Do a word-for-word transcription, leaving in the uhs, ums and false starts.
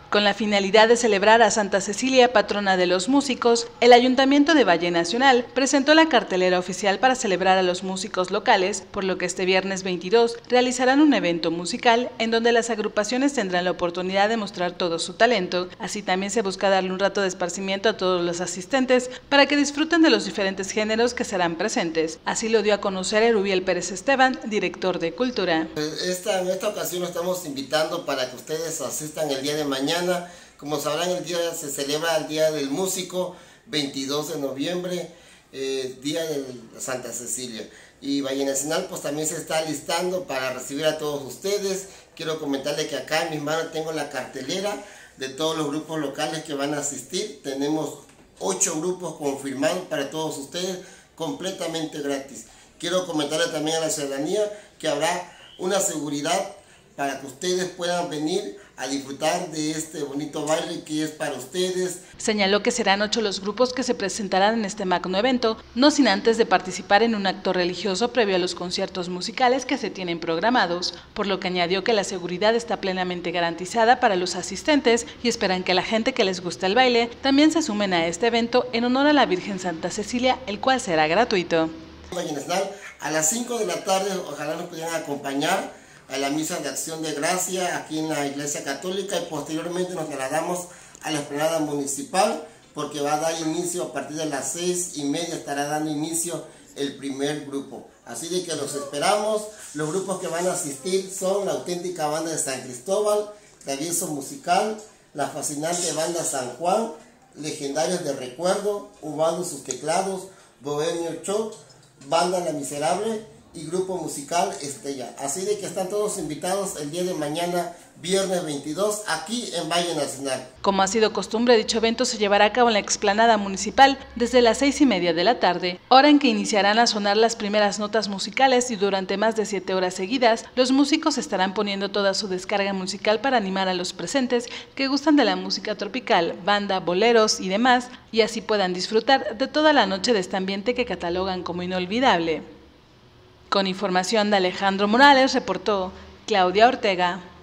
Con la finalidad de celebrar a Santa Cecilia, patrona de los músicos, el Ayuntamiento de Valle Nacional presentó la cartelera oficial para celebrar a los músicos locales, por lo que este viernes veintidós realizarán un evento musical en donde las agrupaciones tendrán la oportunidad de mostrar todo su talento. Así también se busca darle un rato de esparcimiento a todos los asistentes para que disfruten de los diferentes géneros que serán presentes. Así lo dio a conocer Erubiel Pérez Esteban, director de Cultura. Esta, en esta ocasión nos estamos invitando para que ustedes asistan el día de mañana. Como sabrán, el día se celebra el Día del Músico, veintidós de noviembre, eh, Día de Santa Cecilia. Y Valle Nacional pues también se está listando para recibir a todos ustedes. Quiero comentarles que acá en mis manos tengo la cartelera de todos los grupos locales que van a asistir. Tenemos ocho grupos confirmados para todos ustedes, completamente gratis. Quiero comentarles también a la ciudadanía que habrá una seguridad para que ustedes puedan venir a disfrutar de este bonito baile que es para ustedes. Señaló que serán ocho los grupos que se presentarán en este magno evento, no sin antes de participar en un acto religioso previo a los conciertos musicales que se tienen programados, por lo que añadió que la seguridad está plenamente garantizada para los asistentes y esperan que la gente que les gusta el baile también se sumen a este evento en honor a la Virgen Santa Cecilia, el cual será gratuito. Valle Nacional, a las cinco de la tarde, ojalá nos pudieran acompañar a la misa de acción de gracia aquí en la Iglesia Católica, y posteriormente nos trasladamos a la explanada municipal porque va a dar inicio a partir de las seis y media, estará dando inicio el primer grupo. Así de que los esperamos. Los grupos que van a asistir son la auténtica banda de San Cristóbal, Travieso Musical, la fascinante banda San Juan, Legendarios de Recuerdo, Ubando sus teclados, Bohemio Show, banda La Miserable y grupo musical Estella. Así de que están todos invitados el día de mañana, viernes veintidós, aquí en Valle Nacional. Como ha sido costumbre, dicho evento se llevará a cabo en la explanada municipal desde las seis y media de la tarde, hora en que iniciarán a sonar las primeras notas musicales, y durante más de siete horas seguidas, los músicos estarán poniendo toda su descarga musical para animar a los presentes que gustan de la música tropical, banda, boleros y demás, y así puedan disfrutar de toda la noche de este ambiente que catalogan como inolvidable. Con información de Alejandro Morales, reportó Claudia Ortega.